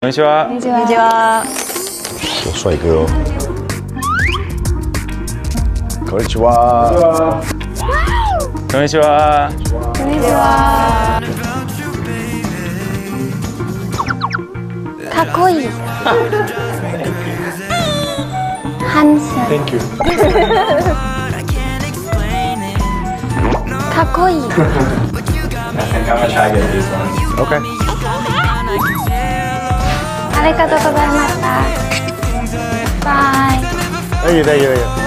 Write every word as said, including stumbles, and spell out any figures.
こんにちは。 こんにちは。 有帅哥哦。こんにちは。 こんにちは。 こんにちは。かっこいい。ハンサム。 Thank you. かっこいい。 I think I'm gonna try to get these ones. Okay. ありがとうございました。バイ。 Thank you. Thank you. Thank you.